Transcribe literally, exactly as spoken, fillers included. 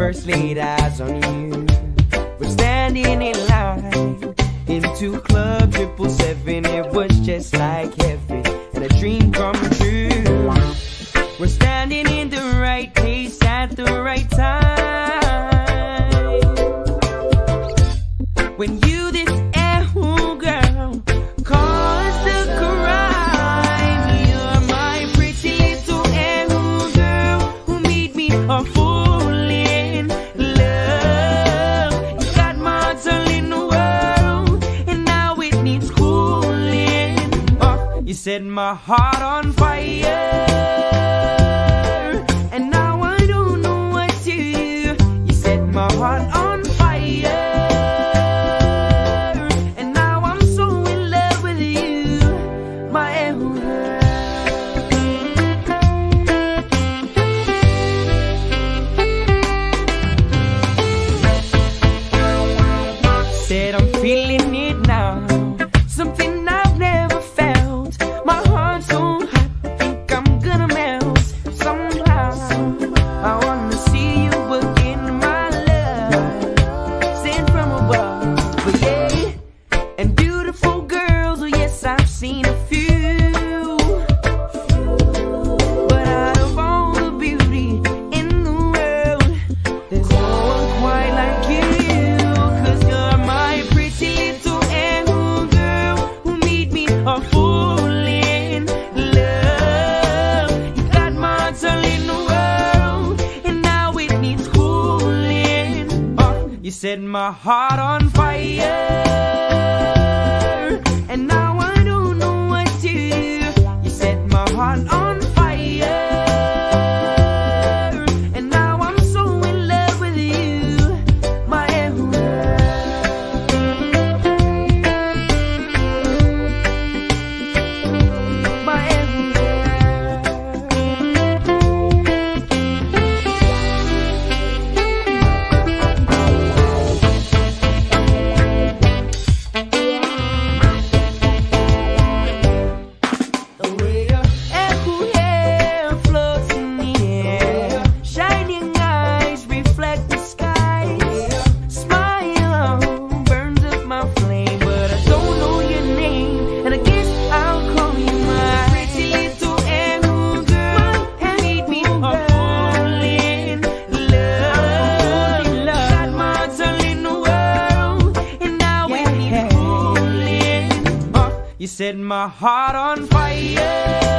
first laid eyes on you, we're standing in line into Club Triple Seven. It was just like heaven and a dream come true. We're standing in the right place at the right time. When you this oh girl cause the crime, you're my pretty little oh girl who made me a fool in love. You got my heart all in the world, and now it needs cooling off. You set my heart on fire, and now I don't know what to do. You set my heart on fire, and now I'm so in love with you, my girl. Said I'm feeling it now, something I've never felt. My heart's so hot, I think I'm gonna melt somehow. I wanna see you again, my love, sent from above. But yeah, and beautiful girls, oh yes, I've seen a few, but out of all the beauty in the world, there's no one quite like you. Cause you're my pretty little oh girl who made me a fool in love. You got my heart all in the world, and now it needs cooling off. You set my heart on fire, and now I don't know what to do. You set my heart on fire, and now I'm so in love with you, my girl. My the way your echo hair floats in the air, shining eyes reflect the skies. Smile burns up my flame, but I don't know your name, and I guess I'll call you my pretty little oh girl. Made me a fool in love. Got my heart all in the world, and now it needs cooling off. You set my heart on fire,